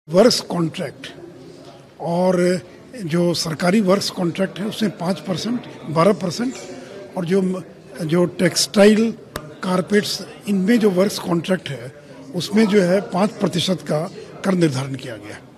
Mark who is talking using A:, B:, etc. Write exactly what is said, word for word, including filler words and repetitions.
A: Works contract और जो सरकारी वर्क्स कॉन्ट्रैक्ट है उसमें पाँच परसेंट बारह परसेंट और जो जो टेक्सटाइल कारपेट्स इनमें जो वर्क्स कॉन्ट्रैक्ट है उसमें जो है पाँच प्रतिशत का कर निर्धारण किया गया है।